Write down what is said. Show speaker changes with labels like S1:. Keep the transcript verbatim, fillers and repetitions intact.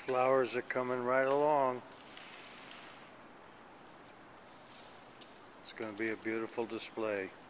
S1: Flowers are coming right along. It's going to be a beautiful display.